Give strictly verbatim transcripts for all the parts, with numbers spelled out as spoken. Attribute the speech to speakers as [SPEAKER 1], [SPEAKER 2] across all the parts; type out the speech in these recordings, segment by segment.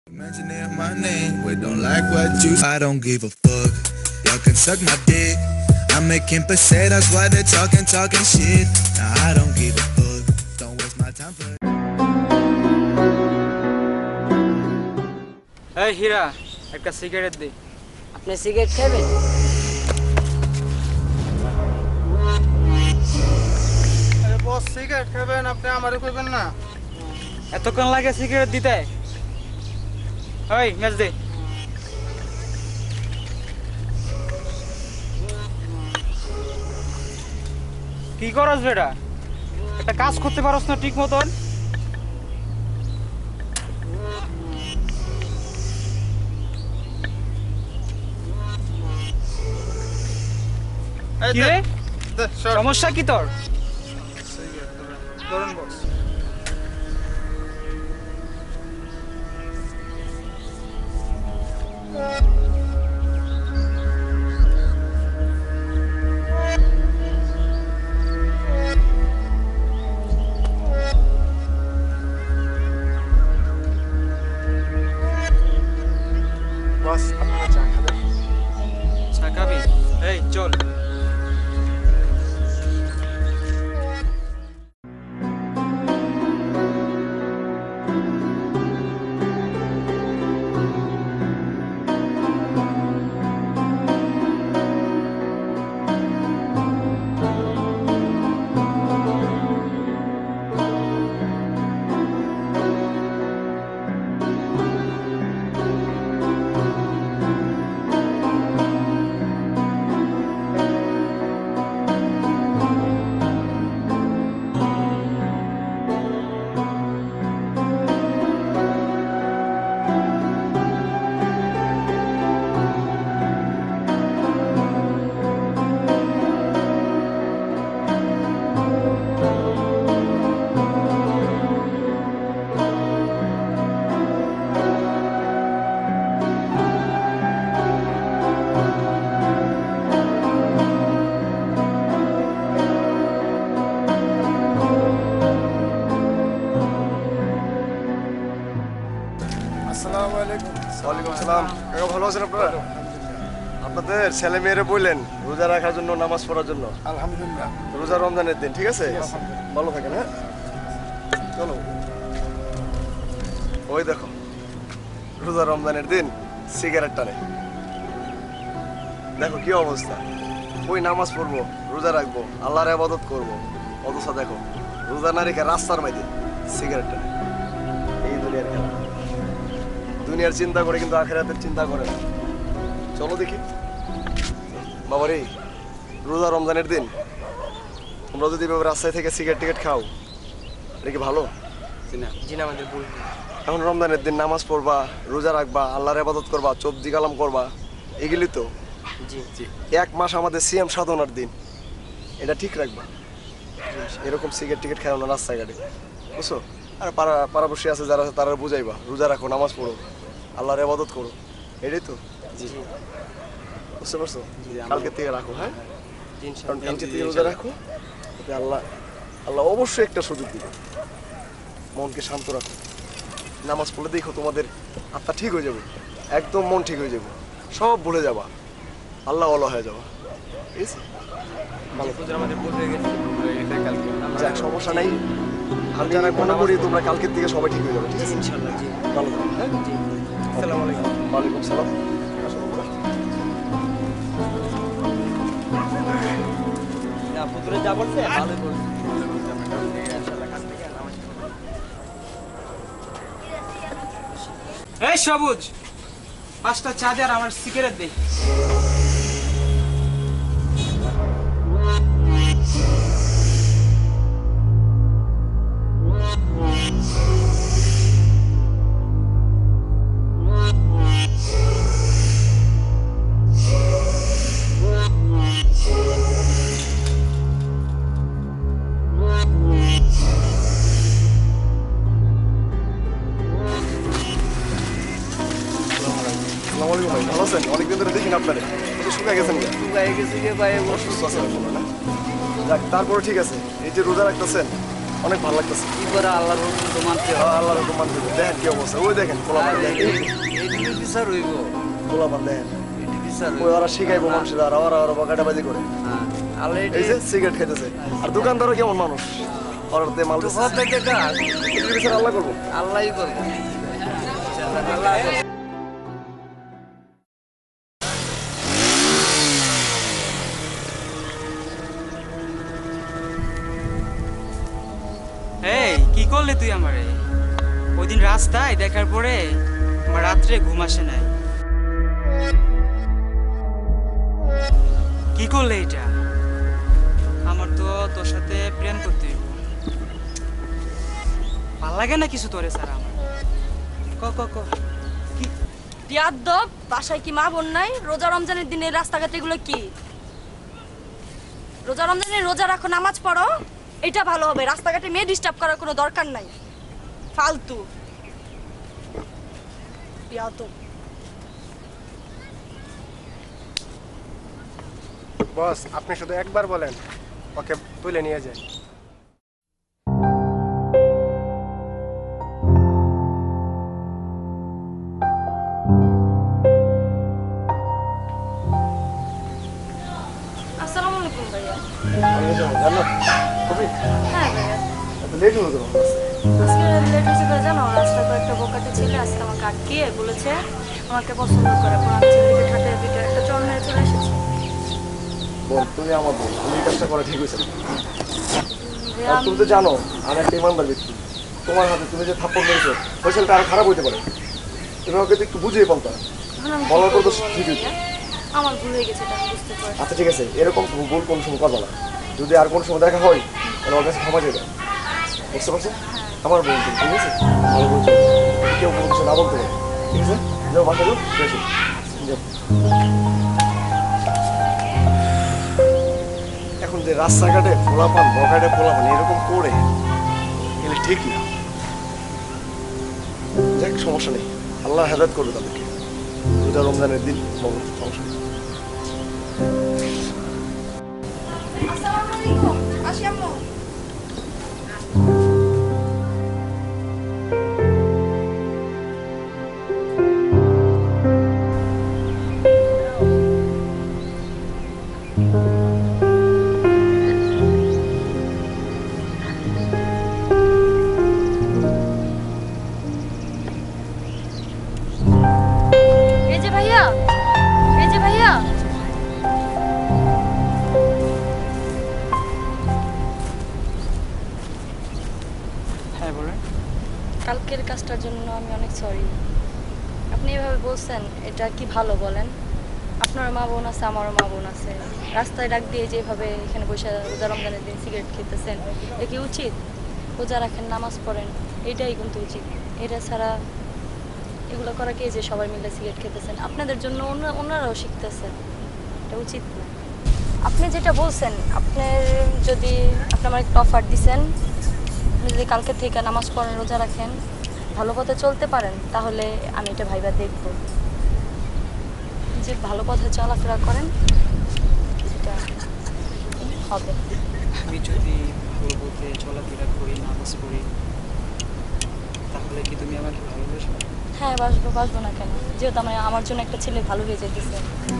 [SPEAKER 1] Mentioning my name, we don't like what you. I don't give a fuck. Y'all can suck my dick. I'm making pesetas while they're talking, talking shit. Nah, I don't give a fuck. Don't waste my time for.
[SPEAKER 2] Hey Hira, একটা cigarette দে।
[SPEAKER 3] আপনি cigarette খাবেন?
[SPEAKER 2] আরে বস cigarette খাবেন আপনি আমারে কইবেন না। এতক্ষণ লাগে সিগারেট দিতে? ওই মেজ দে। কি করছ বেটা? একটা কাজ করতে পারছ না ঠিক মতন? কি রে? সমস্যা কি তোর? ধরুন বস। বস আপনারা চা খাবেন? চা খাবি? এই চল।
[SPEAKER 4] আসসালামু আলাইকুম। ওয়ালাইকুম সালাম। কাকা ভালো আছেন আপনারা? আপনাদের ছেলে মেয়েরা বললেন রোজা রাখার জন্য, নামাজ পড়ার জন্য।
[SPEAKER 5] আলহামদুলিল্লাহ।
[SPEAKER 4] রোজা রমজানের দিন, ঠিক আছে? ভালো থাকেন। হ্যাঁ চলো। ওই দেখো রোজা রমজানের দিন সিগারেট টানে, দেখো কি অবস্থা। ওই নামাজ পড়বো, রোজা রাখবো, আল্লাহর ইবাদত করবো, অথচ দেখো রোজা না রেখে রাস্তার মাঝে সিগারেট টানে। এই দুনিয়ার খেলা। দুনিয়ার চিন্তা করে কিন্তু আখিরাতের চিন্তা করে না। চলো দেখি বাবারে, রোজা রমজানের দিন তোমরা যদি এভাবে রাস্তায় থেকে সিগারেট টিকেট খাও, এটা কি ভালো?
[SPEAKER 3] জিনা আমাদের বই।
[SPEAKER 4] এখন রমজানের দিন নামাজ পড়বা, রোজা রাখবা, আল্লাহর ইবাদত করবা, চব্জি কালাম করবা, এগুলি তো
[SPEAKER 3] জি জি
[SPEAKER 4] এক মাস আমাদের সিএম সাধনার দিন। এটা ঠিক রাখবা। এরকম সিগারেট টিকেট খাও না রাস্তাঘাটে, বুঝছো? আর পাড়া পাড়াপড়শি আছে যারা, তারা বুঝাইবা রোজা রাখো, নামাজ পড়ো, আল্লাহর ইবাদত করো, এটাই তো।
[SPEAKER 3] জি
[SPEAKER 4] বুঝতে পারছো? কালকে থেকে রাখো। হ্যাঁ কারণ কালকে থেকে রোজা রাখো, তাতে আল্লাহ আল্লাহ অবশ্যই একটা সুযোগ দিবে। মনকে শান্ত রাখো, নামাজ পড়লে দেখো তোমাদের আত্মা ঠিক হয়ে যাবে, একদম মন ঠিক হয়ে যাবে, সব ভুলে যাবা, আল্লাহ আল্লাহ হয়ে যাবা। ঠিক আছে? যাক, সমস্যা নাই। আমি জানা মনে করি তোমরা কালকের থেকে সবাই ঠিক হয়ে যাবে। ঠিক আছে
[SPEAKER 3] ইনশাআল্লাহ। জি
[SPEAKER 4] ভালো থাকো। হ্যাঁ
[SPEAKER 3] জি।
[SPEAKER 4] আসসালামু আলাইকুম। ওয়ালাইকুম সালাম।
[SPEAKER 3] না পুতুরে যা বলছে ভালোই বলছে।
[SPEAKER 2] এই সবুজ, পাঁচটা চা দে আর আমার সিগারেট দে।
[SPEAKER 4] ভালো আছেন? অনেকদিন ধরে দেখি না আপনারে, শুকায় গেছেন।
[SPEAKER 3] শুকায় গেছে গে ভাই,
[SPEAKER 4] অসুস্থ আছেন না? যাক, তারপরে ঠিক আছে। এই যে রোজা রাখতেছেন, অনেক ভালো লাগতেছে।
[SPEAKER 3] কি করে আল্লাহর হুকুম তো মানতে হবে।
[SPEAKER 4] হ্যাঁ, আল্লাহর হুকুম মানতে হবে। দেখেন কি অবস্থা, ওই দেখেন পোলাপান, দেখেন
[SPEAKER 3] এইদিকে বিচার হইব।
[SPEAKER 4] পোলাপান দেখেন,
[SPEAKER 3] এটি বিচার
[SPEAKER 4] ওই
[SPEAKER 3] হইব।
[SPEAKER 4] ওরা শিখাইবো মানুষের, আর ওরা ওরা বকাটাবাজি করে।
[SPEAKER 3] হ্যাঁ, আল্লাহ
[SPEAKER 4] এই
[SPEAKER 3] এটি
[SPEAKER 4] যে সিগারেট খাইতেছে, আর দোকানদারও কেমন মানুষ, ওরা তে মাল
[SPEAKER 3] তো
[SPEAKER 4] বেচতেছে।
[SPEAKER 3] কথা থেকে কাজ
[SPEAKER 4] এটির বিচার আল্লাহ করবো।
[SPEAKER 3] আল্লাহই করবে। আল্লাহ করবে।
[SPEAKER 2] এই কি করলি তুই আমারে? ওই দিন রাস্তায় দেখার পরে আমার রাত্রে ঘুম আসে নাই। কি করলে এটা? আমার তো তোর সাথে প্রেম করতে হইব। ভাল লাগে না কিছু তোরে ছাড়া আমার। ক ক ক কি?
[SPEAKER 5] বিয়াদ্দব, বাসায় কি মা বোন নাই? রোজা রমজানের দিনে রাস্তাঘাট এগুলো কি? রোজা রমজানে রোজা রাখো, নামাজ পড়ো, এটা ভালো হবে। রাস্তাঘাটে মেয়ে ডিস্টার্ব করার কোনো দরকার নাই, ফালতু বিয়াদ্দব।
[SPEAKER 6] বস, আপনি শুধু একবার বলেন, ওকে তুলে নিয়ে যাই।
[SPEAKER 5] আসসালামু আলাইকুম ভাইয়া।
[SPEAKER 4] জানো কবি
[SPEAKER 5] হ্যাঁ ভাইয়া,
[SPEAKER 4] এত লেট হলো কেন?
[SPEAKER 5] আজকে লেট হয়েছে করে জানো, রাস্তায় কয়েকটা বোকাটে ছেলে আজকে আমাকে আটকিয়ে বলেছে আমাকে পছন্দ করে, পর আমি ছেলেকে ঠাটে পিঠে একটা চল মেরে চলে এসেছি।
[SPEAKER 4] বল, তুমি আমার বল, তুমি এই কাজটা করা ঠিক হয়েছে না।
[SPEAKER 5] ভাইয়া,
[SPEAKER 4] আর তুমি তো জানো আমি একটা ইমানদার ব্যক্তি, তোমার হাতে তুমি যে থাপ্পড় মেরেছো ওই ছেলেটা আরো খারাপ হইতে পারে। তুমি ওকে তো একটু বুঝিয়ে বলতা।
[SPEAKER 5] এখন আমি কি
[SPEAKER 4] বলার পর তো
[SPEAKER 5] করবো
[SPEAKER 4] ঠিক হয়েছে।
[SPEAKER 5] ভাইয়া? আমার ভুল হয়ে গেছে, এটা আমি বুঝতে পারছি।
[SPEAKER 4] আচ্ছা ঠিক আছে, এরকম ভুল কোনো সময় করবা না। যদি আর কোনো সময় দেখা হয় তাহলে ওর কাছে ক্ষমা চাইবে, বুঝতে পারছো? আমার বোন তুমি, ঠিক আছে? ভালো বলছো, কেউ কোনো কিছু না বলতে পারে, ঠিক আছে? যাও বাসা যাও, ঠিক আছে? যাও। এখন যে রাস্তাঘাটে পোলাপান বকাটে পোলাপান এরকম করে গেলে ঠিক না। যাক, সমস্যা নেই, আল্লাহ হেদায়েত করবে তাদেরকে। রোজা রমজানের দিন সমস্যা নেই।
[SPEAKER 5] আসসালামু আলাইকুম, আসি আম্মু। এই যে ভাইয়া, এই যে ভাইয়া।
[SPEAKER 2] হ্যাঁ বলেন।
[SPEAKER 5] কালকের কাজটার জন্য আমি অনেক সরি। আপনি এভাবে বলছেন, এটা কি ভালো বলেন? আপনার মা বোন আছে, আমারও মা বোন আছে। রাস্তায় ডাক দিয়ে যেভাবে এখানে বসে রোজা রমজানের দিন সিগারেট খেতেছেন, এটা কি উচিত? রোজা রাখেন, নামাজ পড়েন, এটাই কিন্তু উচিত। এটা ছাড়া এগুলো করা কি যে সবাই মিলে সিগারেট খেতেছেন, আপনাদের জন্য অন্য- অন্যরাও শিখতেছেন, এটা উচিত না। আপনি যেটা বলছেন, আপনার যদি আপনি আমার একটা অফার দিছেন, আপনি যদি কালকে থেকে নামাজ পড়েন, রোজা রাখেন, ভালো পথে চলতে পারেন, তাহলে আমি এটা ভাইবা দেখব যে ভালো পথে চলাফেরা করেন, এটা হবে।
[SPEAKER 2] আমি যদি ভালো বলতে চলাফেরা করি, নামাজ পড়ি, তাহলে কি তুমি আমাকে ভালোবাসবে?
[SPEAKER 5] হ্যাঁ, বাসবো, বাসবো না কেন? যেহেতু আমার আমার জন্য একটা ছেলে ভালো হয়ে যেতেছে।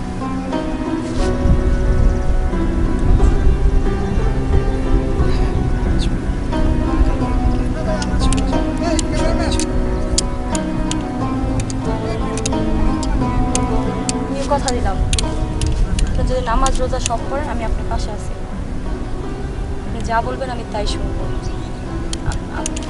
[SPEAKER 5] আমিও কথা দিলাম, আপনি যদি নামাজ রোজা সব করেন, আমি আপনার পাশে আছি। আপনি যা বলবেন আমি তাই শুনবো। আ- আপনি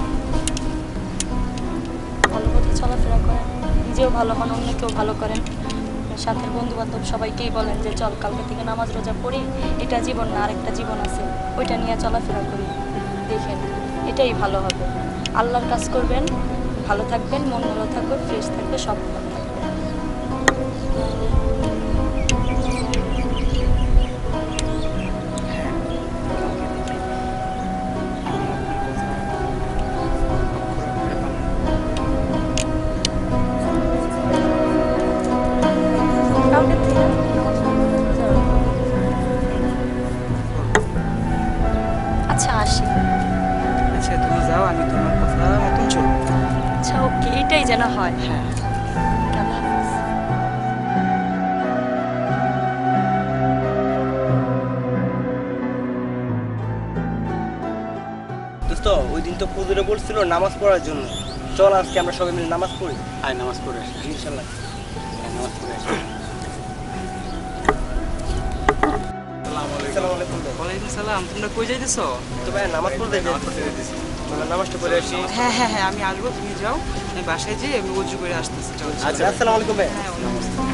[SPEAKER 5] ভালো পথে চলাফেরা করেন, নিজেও ভালো হন, অন্যকেও ভালো করেন। আপনার সাথে বন্ধু বান্ধব সবাইকেই বলেন যে চল কালকে থেকে নামাজ রোজা পড়ি, এটা জীবন না, আরেকটা জীবন আছে, ওইটা নিয়ে চলাফেরা করি। দেখেন, এটাই ভালো হবে। আল্লাহর কাজ করবেন, ভালো থাকবেন, মন ভালো থাকবে, ফ্রেশ থাকবে, সব ভালো থাকবে। কালকে থেকে নামাজ রোজা রাখবো। আচ্ছা, আসি।
[SPEAKER 2] আচ্ছা
[SPEAKER 3] কিন্তু হুজুরে বলছিল নামাজ পড়ার জন্য। চল আজকে আমরা সবাই মিলে নামাজ পড়ি।
[SPEAKER 2] আয় নামাজ পড়ে আসি।
[SPEAKER 3] ইনশাআল্লাহ
[SPEAKER 2] নামাজ পড়ে আসি।
[SPEAKER 3] আসসালামু আলাইকুম ভাই।
[SPEAKER 7] ওয়ালাইকুম সালাম। তোমরা কই যাইতেছো?
[SPEAKER 3] তো ভাই নামাজ পড়তে যাইতেছি। আমরা নামাজটা পড়ে আসি।
[SPEAKER 7] হ্যাঁ হ্যাঁ হ্যাঁ আমি আসবো, তুমি যাও। আমি বাসায় যেয়ে আমি উজু করে আসতেছি। চল।
[SPEAKER 3] আচ্ছা আসসালামু আলাইকুম ভাই।
[SPEAKER 7] হ্যাঁ ওয়ালাইকুম আসসালাম।